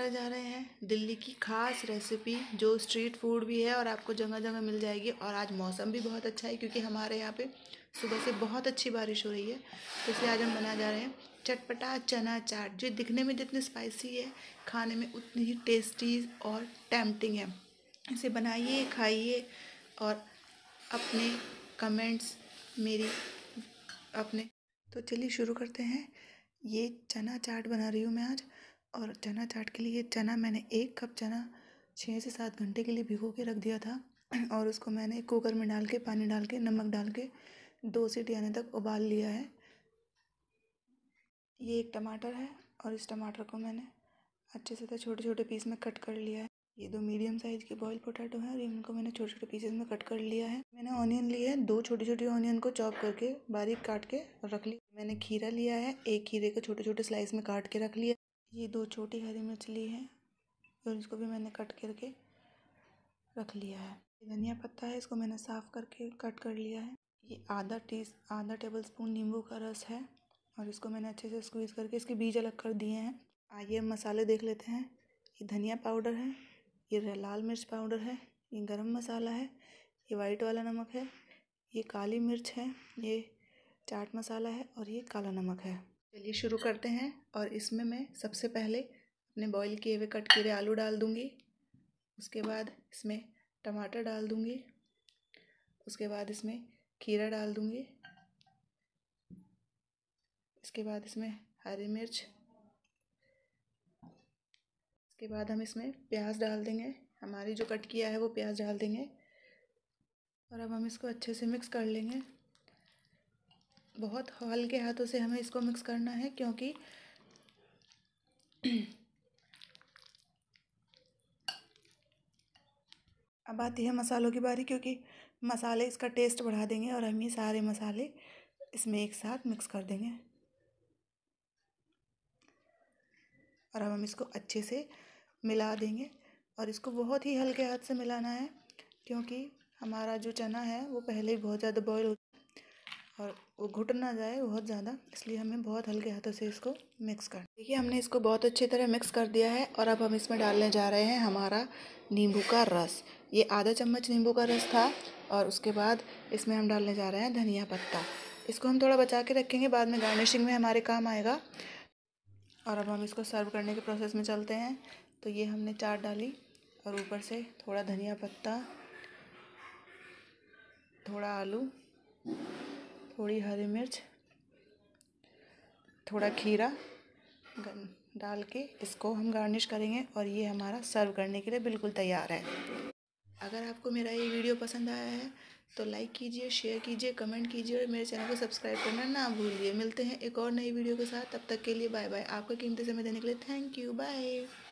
बनाने जा रहे हैं दिल्ली की खास रेसिपी जो स्ट्रीट फूड भी है और आपको जगह जगह मिल जाएगी। और आज मौसम भी बहुत अच्छा है क्योंकि हमारे यहाँ पे सुबह से बहुत अच्छी बारिश हो रही है, तो इसलिए आज हम बना जा रहे हैं चटपटा चना चाट, जो दिखने में जितनी स्पाइसी है खाने में उतनी ही टेस्टी और टेम्पटिंग है। इसे बनाइए, खाइए और अपने कमेंट्स मेरी अपने तो चलिए शुरू करते हैं। ये चना चाट बना रही हूँ मैं आज। और चना चाट के लिए चना मैंने 1 कप चना 6 से 7 घंटे के लिए भिगो के रख दिया था और उसको मैंने कुकर में डाल के पानी डाल के नमक डाल के 2 सीटी आने तक उबाल लिया है। ये एक टमाटर है और इस टमाटर को मैंने अच्छे से छोटे छोटे पीस में कट कर लिया है। ये 2 मीडियम साइज़ के बॉयल पोटैटो हैं और इनको मैंने छोटे छोटे पीसेस में कट कर लिया है। मैंने ऑनियन लिए हैं, 2 छोटी छोटी ऑनियन को चॉप करके बारीक काट के रख ली। मैंने खीरा लिया है, 1 खीरे को छोटे छोटे स्लाइस में काट के रख लिया। ये 2 छोटी हरी मिर्च ली है और इसको भी मैंने कट करके रख लिया है। ये धनिया पत्ता है, इसको मैंने साफ़ करके कट कर लिया है। ये आधा टेबल स्पून नींबू का रस है और इसको मैंने अच्छे से स्क्वीज़ करके इसके बीज अलग कर दिए हैं। आइए मसाले देख लेते हैं। ये धनिया पाउडर है, ये लाल मिर्च पाउडर है, ये गरम मसाला है, ये वाइट वाला नमक है, ये काली मिर्च है, ये चाट मसाला है और ये काला नमक है। चलिए शुरू करते हैं। और इसमें मैं सबसे पहले अपने बॉईल किए हुए कट किए आलू डाल दूँगी। उसके बाद इसमें टमाटर डाल दूँगी। उसके बाद इसमें खीरा डाल दूँगी। इसके बाद इसमें हरी मिर्च। इसके बाद हम इसमें प्याज डाल देंगे, हमारी जो कट किया है वो प्याज डाल देंगे। और अब हम इसको अच्छे से मिक्स कर लेंगे। बहुत हल्के हाथों से हमें इसको मिक्स करना है क्योंकि अब आती है मसालों की बारी, क्योंकि मसाले इसका टेस्ट बढ़ा देंगे और हम ये सारे मसाले इसमें एक साथ मिक्स कर देंगे। और अब हम इसको अच्छे से मिला देंगे और इसको बहुत ही हल्के हाथ से मिलाना है क्योंकि हमारा जो चना है वो पहले ही बहुत ज़्यादा बॉयल हो और वो घुट ना जाए बहुत ज़्यादा, इसलिए हमें बहुत हल्के हाथों से इसको मिक्स कर। देखिए हमने इसको बहुत अच्छी तरह मिक्स कर दिया है और अब हम इसमें डालने जा रहे हैं हमारा नींबू का रस। ये आधा चम्मच नींबू का रस था और उसके बाद इसमें हम डालने जा रहे हैं धनिया पत्ता। इसको हम थोड़ा बचा के रखेंगे, बाद में गार्निशिंग में हमारे काम आएगा। और अब हम इसको सर्व करने के प्रोसेस में चलते हैं। तो ये हमने चाट डाली और ऊपर से थोड़ा धनिया पत्ता, थोड़ा आलू, थोड़ी हरी मिर्च, थोड़ा खीरा डाल के इसको हम गार्निश करेंगे और ये हमारा सर्व करने के लिए बिल्कुल तैयार है। अगर आपको मेरा ये वीडियो पसंद आया है तो लाइक कीजिए, शेयर कीजिए, कमेंट कीजिए और मेरे चैनल को सब्सक्राइब करना ना भूलिए। मिलते हैं एक और नई वीडियो के साथ, तब तक के लिए बाय बाय। आपका कीमती समय देने के लिए थैंक यू, बाय।